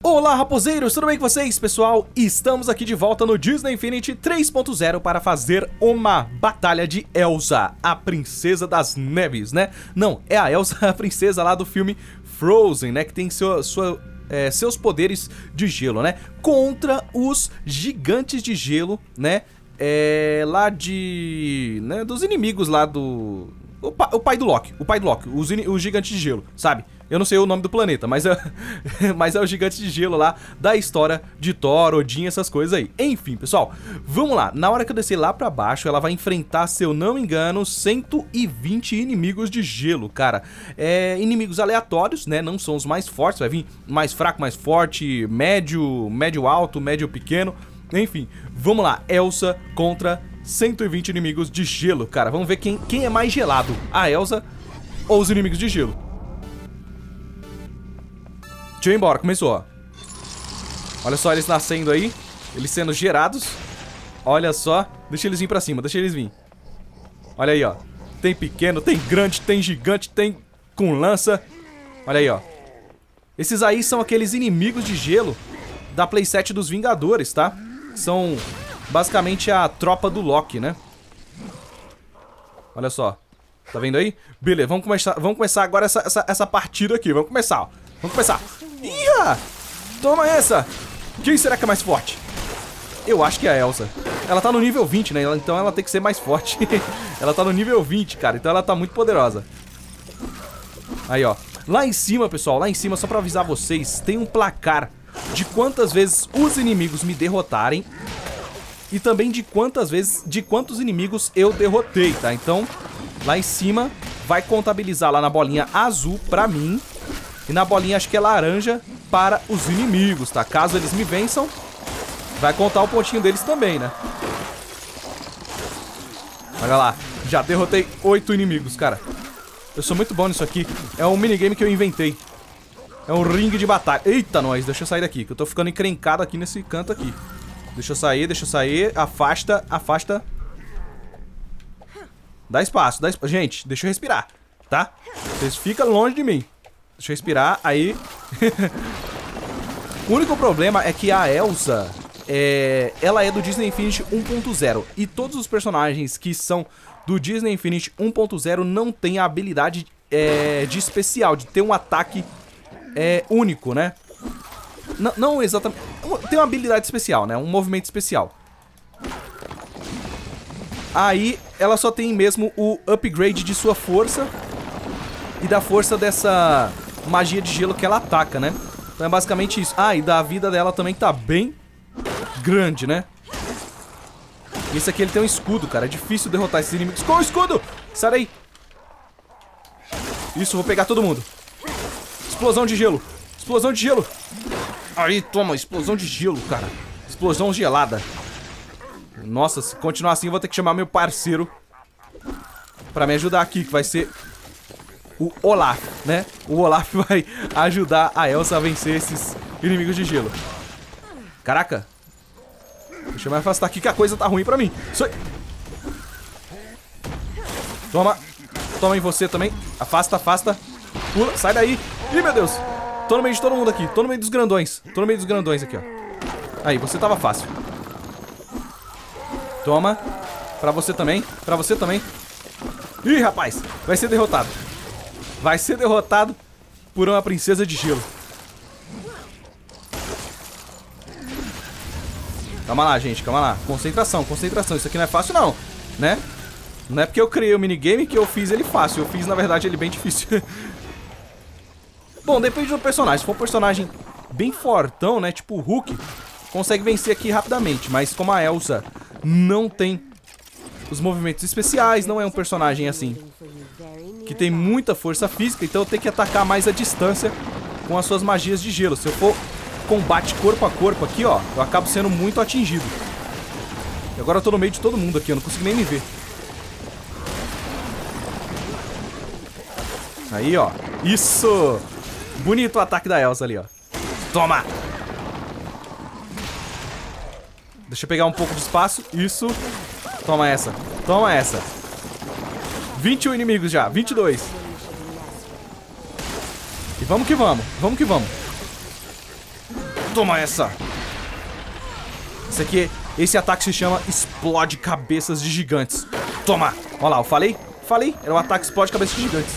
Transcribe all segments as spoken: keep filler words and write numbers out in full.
Olá, raposeiros, tudo bem com vocês, pessoal? Estamos aqui de volta no Disney Infinity três ponto zero para fazer uma batalha de Elsa, a princesa das neves, né? Não, é a Elsa, a princesa lá do filme Frozen, né? Que tem seu, sua, é, seus poderes de gelo, né? Contra os gigantes de gelo, né? É, lá de... né? Dos inimigos lá do... O, pa, o pai do Loki, o pai do Loki, os, os gigantes de gelo, sabe? Eu não sei o nome do planeta, mas é, mas é o gigante de gelo lá da história de Thor, Odin, essas coisas aí. Enfim, pessoal, vamos lá. Na hora que eu descer lá pra baixo, ela vai enfrentar, se eu não me engano, cento e vinte inimigos de gelo, cara. É, inimigos aleatórios, né? Não são os mais fortes, vai vir mais fraco, mais forte, médio, médio alto, médio pequeno. Enfim, vamos lá. Elsa contra cento e vinte inimigos de gelo, cara. Vamos ver quem, quem é mais gelado, a Elsa ou os inimigos de gelo. Deixa eu ir embora, começou, ó. Olha só eles nascendo aí, eles sendo gerados. Olha só, deixa eles vir pra cima, deixa eles vir. Olha aí, ó. Tem pequeno, tem grande, tem gigante, tem com lança. Olha aí, ó. Esses aí são aqueles inimigos de gelo da playset dos Vingadores, tá? São basicamente a tropa do Loki, né? Olha só. Tá vendo aí? Beleza, vamos começar, vamos começar agora essa, essa, essa partida aqui. Vamos começar, ó. Vamos começar. Ih! Toma essa! Quem será que é mais forte? Eu acho que é a Elsa. Ela tá no nível vinte, né? Então ela tem que ser mais forte. Ela tá no nível vinte, cara. Então ela tá muito poderosa. Aí, ó. Lá em cima, pessoal, lá em cima, só pra avisar vocês, tem um placar de quantas vezes os inimigos me derrotarem e também de quantas vezes, de quantos inimigos eu derrotei, tá? Então, lá em cima vai contabilizar lá na bolinha azul pra mim e na bolinha acho que é laranja para os inimigos, tá? Caso eles me vençam, vai contar o pontinho deles também, né? Olha lá, já derrotei oito inimigos, cara. Eu sou muito bom nisso aqui. É um minigame que eu inventei. É um ringue de batalha. Eita, nós, deixa eu sair daqui, que eu tô ficando encrencado aqui nesse canto aqui. Deixa eu sair, deixa eu sair. Afasta, afasta. Dá espaço, dá espaço. Gente, deixa eu respirar, tá? Vocês ficam longe de mim. Deixa eu respirar, aí. O único problema é que a Elsa, é... ela é do Disney Infinity um ponto zero. E todos os personagens que são do Disney Infinity um ponto zero não tem a habilidade é... de especial, de ter um ataque é... único, né? Não, não exatamente. Tem uma habilidade especial, né? Um movimento especial. Aí ela só tem mesmo o upgrade de sua força e da força dessa magia de gelo que ela ataca, né? Então é basicamente isso. Ah, e da vida dela também tá bem grande, né? Esse aqui ele tem um escudo, cara. É difícil derrotar esses inimigos com o escudo. Sai daí. Isso, vou pegar todo mundo. Explosão de gelo. Explosão de gelo. Aí, toma, explosão de gelo, cara. Explosão gelada. Nossa, se continuar assim eu vou ter que chamar meu parceiro pra me ajudar aqui, que vai ser o Olaf, né? O Olaf vai ajudar a Elsa a vencer esses inimigos de gelo. Caraca. Deixa eu me afastar aqui que a coisa tá ruim pra mim. Sai. Toma. Toma em você também. Afasta, afasta. Pula, sai daí. Ih, meu Deus. Tô no meio de todo mundo aqui. Tô no meio dos grandões. Tô no meio dos grandões aqui, ó. Aí, você tava fácil. Toma. Pra você também. Pra você também. Ih, rapaz. Vai ser derrotado. Vai ser derrotado por uma princesa de gelo. Calma lá, gente. Calma lá. Concentração, concentração. Isso aqui não é fácil, não. Né? Não é porque eu criei o minigame que eu fiz ele fácil. Eu fiz, na verdade, ele bem difícil. Bom, depende do personagem. Se for um personagem bem fortão, né? Tipo o Hulk, consegue vencer aqui rapidamente. Mas como a Elsa não tem os movimentos especiais, não é um personagem assim que tem muita força física, então eu tenho que atacar mais a distância com as suas magias de gelo. Se eu for combate corpo a corpo aqui, ó, eu acabo sendo muito atingido. E agora eu tô no meio de todo mundo aqui, eu não consigo nem me ver. Aí, ó. Isso! Bonito o ataque da Elsa ali, ó. Toma! Deixa eu pegar um pouco de espaço. Isso. Toma essa. Toma essa. vinte e um inimigos já. vinte e dois. E vamos que vamos. Vamos que vamos. Toma essa. Esse aqui, esse ataque se chama Explode Cabeças de Gigantes. Toma. Olha lá, eu falei? Falei. Era um ataque Explode Cabeças de Gigantes.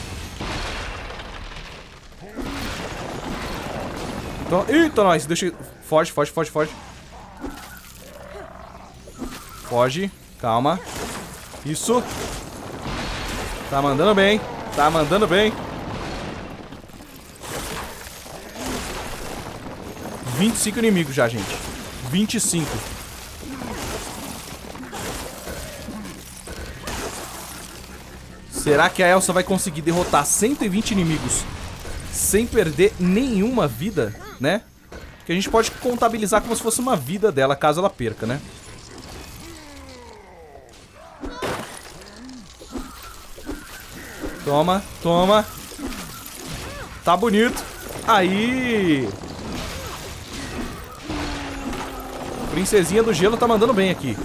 Então, eita, nós. Deixa... Foge, foge, foge, foge. Foge. Calma. Isso. Tá mandando bem. Tá mandando bem. vinte e cinco inimigos já, gente. vinte e cinco. Será que a Elsa vai conseguir derrotar cento e vinte inimigos sem perder nenhuma vida, né? Que a gente pode contabilizar como se fosse uma vida dela, caso ela perca, né? Toma, toma. Tá bonito. Aí. Princesinha do Gelo tá mandando bem aqui.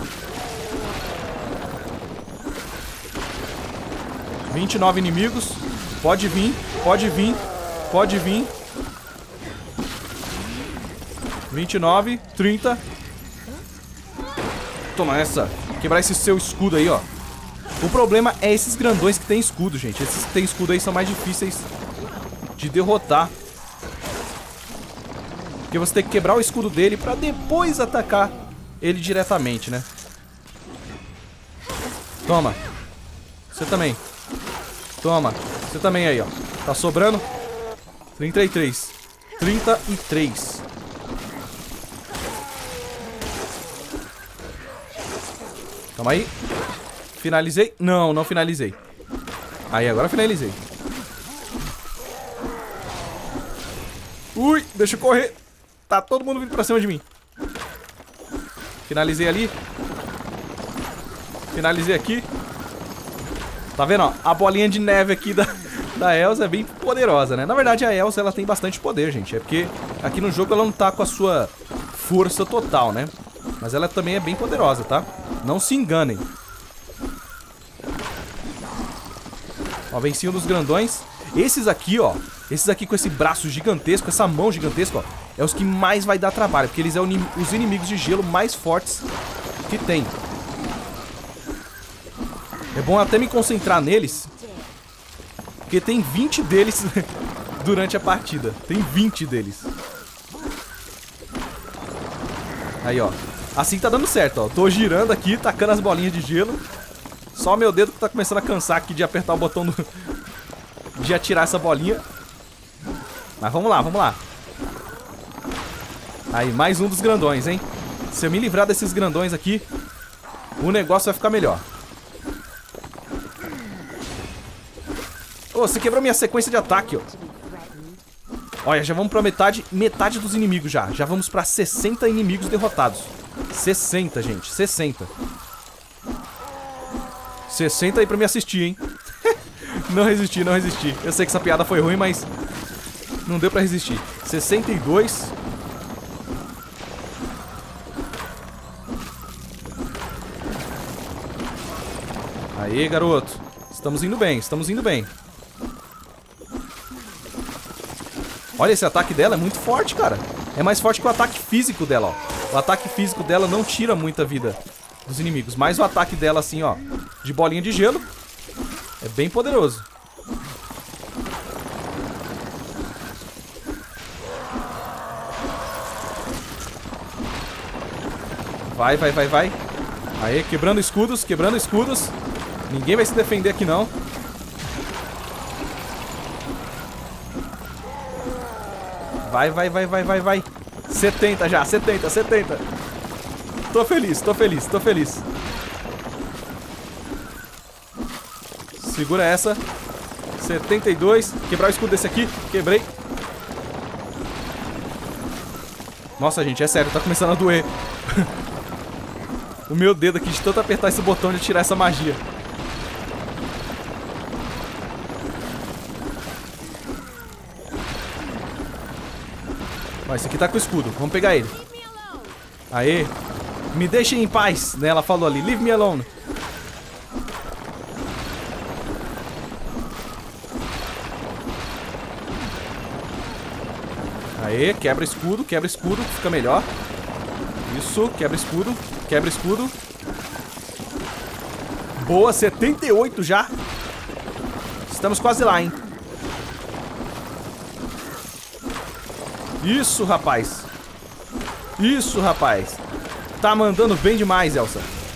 vinte e nove inimigos. Pode vir, pode vir, pode vir. vinte e nove, trinta. Toma essa. Quebrar esse seu escudo aí, ó. O problema é esses grandões que tem escudo, gente. Esses que tem escudo aí são mais difíceis de derrotar. Porque você tem que quebrar o escudo dele pra depois atacar ele diretamente, né? Toma. Você também. Toma. Você também aí, ó. Tá sobrando? trinta e três. trinta e três. Calma aí. Finalizei? Não, não finalizei. Aí, agora finalizei. Ui, deixa eu correr. Tá todo mundo vindo pra cima de mim. Finalizei ali. Finalizei aqui. Tá vendo, ó? A bolinha de neve aqui da, da Elsa é bem poderosa, né? Na verdade, a Elsa, ela tem bastante poder, gente. É porque aqui no jogo ela não tá com a sua força total, né? Mas ela também é bem poderosa, tá? Não se enganem. Ó, venci um dos grandões. Esses aqui, ó. Esses aqui com esse braço gigantesco, essa mão gigantesca, ó. É os que mais vai dar trabalho. Porque eles são os inimigos de gelo mais fortes que tem. É bom até me concentrar neles. Porque tem vinte deles durante a partida. Tem vinte deles. Aí, ó. Assim tá dando certo, ó. Tô girando aqui, tacando as bolinhas de gelo. Só meu dedo que tá começando a cansar aqui de apertar o botão do... de atirar essa bolinha. Mas vamos lá, vamos lá. Aí, mais um dos grandões, hein? Se eu me livrar desses grandões aqui, o negócio vai ficar melhor. Ô, você quebrou minha sequência de ataque, ó. Olha, já vamos pra metade, metade dos inimigos já. Já vamos pra sessenta inimigos derrotados. sessenta, gente, sessenta. sessenta aí pra me assistir, hein? Não resisti, não resisti. Eu sei que essa piada foi ruim, mas não deu pra resistir. sessenta e dois. Aê, garoto. Estamos indo bem, estamos indo bem. Olha, esse ataque dela é muito forte, cara. É mais forte que o ataque físico dela, ó. O ataque físico dela não tira muita vida dos inimigos. Mas o ataque dela, assim, ó, de bolinha de gelo, é bem poderoso. Vai, vai, vai, vai. Aê, quebrando escudos, quebrando escudos. Ninguém vai se defender aqui, não. Vai, vai, vai, vai, vai, vai. setenta já, setenta, setenta. Tô feliz, tô feliz, tô feliz. Segura essa. setenta e dois. Quebrar o escudo desse aqui. Quebrei. Nossa, gente, é sério, tá começando a doer. O meu dedo aqui de tanto apertar esse botão de tirar essa magia. Ó, esse aqui tá com o escudo. Vamos pegar ele. Aê. Me deixem em paz, né? Ela falou ali. Leave me alone. Aê, quebra escudo, quebra escudo, fica melhor. Isso, quebra escudo, quebra escudo. Boa, setenta e oito já. Estamos quase lá, hein? Isso, rapaz. Isso, rapaz. Tá mandando bem demais, Elsa.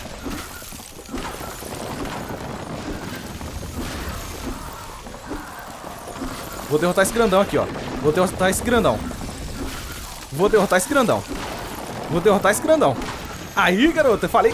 Vou derrotar esse grandão aqui, ó. Vou derrotar esse grandão. Vou derrotar esse grandão. Vou derrotar esse grandão. Aí, garota, eu falei.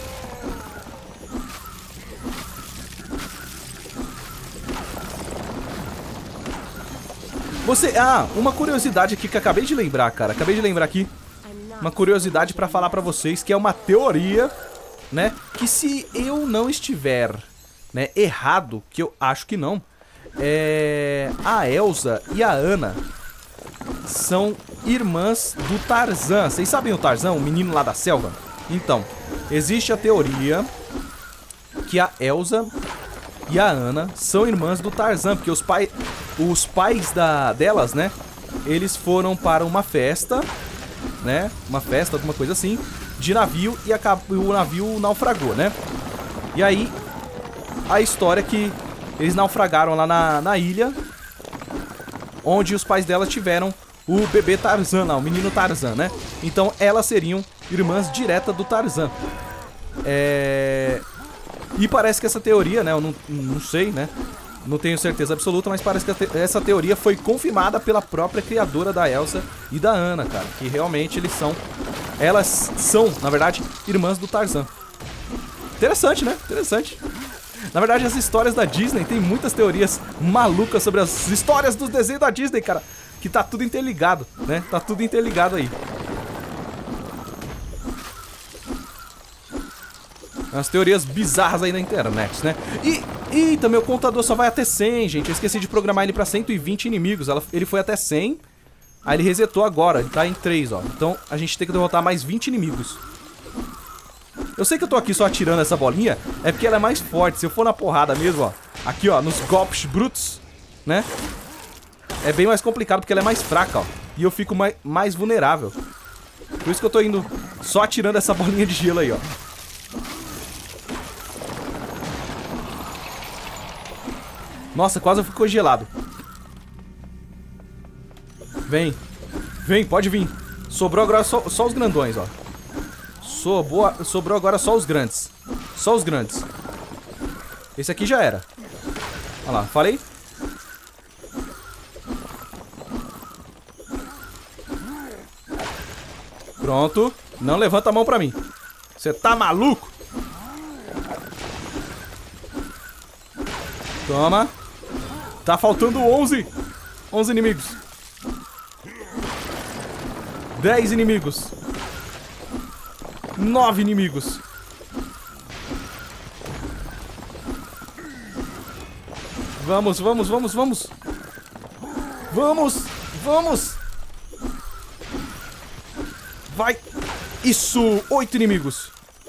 Você... Ah, uma curiosidade aqui que acabei de lembrar, cara. Acabei de lembrar aqui. Uma curiosidade pra falar pra vocês, que é uma teoria, né? Que se eu não estiver, né, errado, que eu acho que não, é... a Elsa e a Anna são irmãs do Tarzan. Vocês sabem o Tarzan, o menino lá da selva? Então, existe a teoria que a Elsa e a Anna são irmãs do Tarzan, porque os, pai, os pais da, delas, né, eles foram para uma festa, né, uma festa, alguma coisa assim, de navio, e acabou, o navio naufragou, né? E aí, a história é que eles naufragaram lá na, na ilha, onde os pais delas tiveram o bebê Tarzan lá, o menino Tarzan, né? Então, elas seriam irmãs diretas do Tarzan. É... E parece que essa teoria, né, eu não, não sei, né, não tenho certeza absoluta, mas parece que te essa teoria foi confirmada pela própria criadora da Elsa e da Anna, cara. Que realmente eles são... Elas são, na verdade, irmãs do Tarzan. Interessante, né? Interessante. Na verdade, as histórias da Disney, tem muitas teorias malucas sobre as histórias dos desenhos da Disney, cara. Que tá tudo interligado, né? Tá tudo interligado aí. Umas teorias bizarras aí na internet, né? E, eita, meu contador só vai até cem, gente. Eu esqueci de programar ele pra cento e vinte inimigos. Ela, ele foi até cem. Aí ele resetou agora. Ele tá em três, ó. Então a gente tem que derrotar mais vinte inimigos. Eu sei que eu tô aqui só atirando essa bolinha. É porque ela é mais forte. Se eu for na porrada mesmo, ó. Aqui, ó, nos golpes brutos, né? É bem mais complicado porque ela é mais fraca, ó. E eu fico mais, mais vulnerável. Por isso que eu tô indo só atirando essa bolinha de gelo aí, ó. Nossa, quase eu fui congelado. Vem. Vem, pode vir. Sobrou agora só, só os grandões, ó. Sobrou, sobrou agora só os grandes. Só os grandes. Esse aqui já era. Olha lá, falei? Pronto. Não levanta a mão pra mim. Você tá maluco? Toma. Tá faltando onze. onze inimigos. dez inimigos. nove inimigos. Vamos, vamos, vamos, vamos. Vamos, vamos. Vai. Isso, oito inimigos.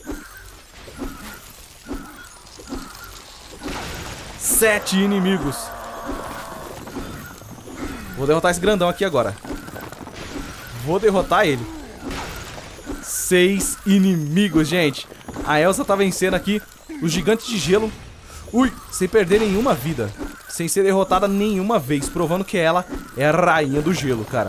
Sete inimigos. Vou derrotar esse grandão aqui agora. Vou derrotar ele. Seis inimigos, gente. A Elsa tá vencendo aqui o gigante de gelo. Ui, sem perder nenhuma vida. Sem ser derrotada nenhuma vez. Provando que ela é a rainha do gelo, cara.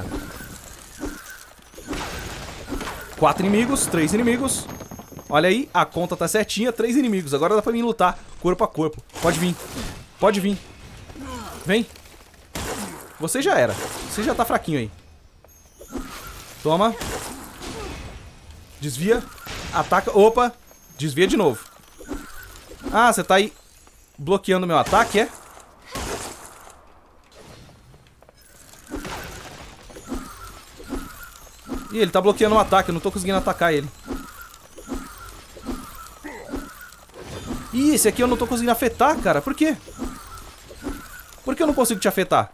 Quatro inimigos, três inimigos. Olha aí, a conta tá certinha. Três inimigos, agora dá pra mim lutar corpo a corpo. Pode vir, pode vir. Vem. Você já era. Você já tá fraquinho aí. Toma. Desvia. Ataca. Opa. Desvia de novo. Ah, você tá aí bloqueando meu ataque, é? Ih, ele tá bloqueando o ataque. Eu não tô conseguindo atacar ele. Ih, esse aqui eu não tô conseguindo afetar, cara. Por quê? Por que eu não consigo te afetar?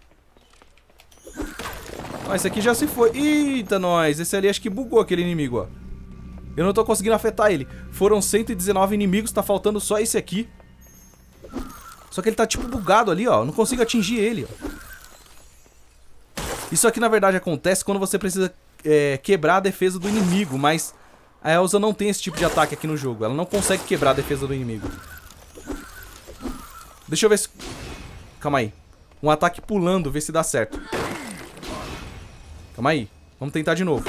Ah, esse aqui já se foi. Eita, nós. Esse ali acho que bugou aquele inimigo, ó. Eu não tô conseguindo afetar ele. Foram cento e dezenove inimigos, tá faltando só esse aqui. Só que ele tá tipo bugado ali, ó. Eu não consigo atingir ele, ó. Isso aqui, na verdade, acontece quando você precisa é, quebrar a defesa do inimigo, mas a Elsa não tem esse tipo de ataque aqui no jogo. Ela não consegue quebrar a defesa do inimigo. Deixa eu ver se... Calma aí. Um ataque pulando, ver se dá certo. Calma aí. Vamos tentar de novo.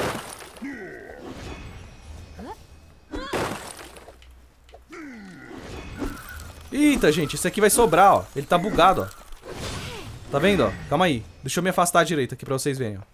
Eita, gente, esse aqui vai sobrar, ó. Ele tá bugado, ó. Tá vendo, ó? Calma aí. Deixa eu me afastar à direita aqui pra vocês verem, ó.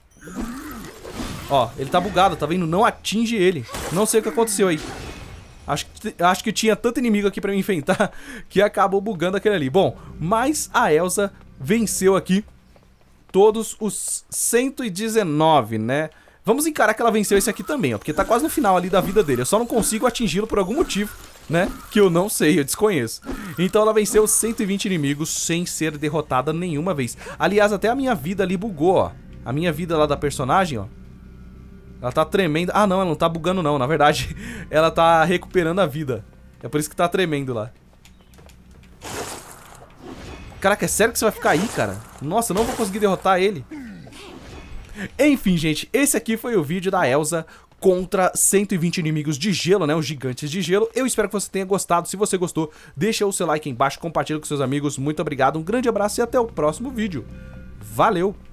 Ó, ele tá bugado, tá vendo? Não atinge ele. Não sei o que aconteceu aí. Acho que, acho que tinha tanto inimigo aqui pra me enfrentar que acabou bugando aquele ali. Bom, mas a Elsa venceu aqui todos os cento e dezenove, né? Vamos encarar que ela venceu esse aqui também, ó. Porque tá quase no final ali da vida dele. Eu só não consigo atingi-lo por algum motivo, né? Que eu não sei, eu desconheço. Então ela venceu cento e vinte inimigos sem ser derrotada nenhuma vez. Aliás, até a minha vida ali bugou, ó. A minha vida lá da personagem, ó. Ela tá tremendo. Ah, não, ela não tá bugando não. Na verdade, ela tá recuperando a vida. É por isso que tá tremendo lá. Caraca, é sério que você vai ficar aí, cara? Nossa, eu não vou conseguir derrotar ele. Enfim, gente, esse aqui foi o vídeo da Elsa contra cento e vinte inimigos de gelo, né? Os gigantes de gelo. Eu espero que você tenha gostado. Se você gostou, deixa o seu like aí embaixo, compartilha com seus amigos. Muito obrigado, um grande abraço e até o próximo vídeo. Valeu!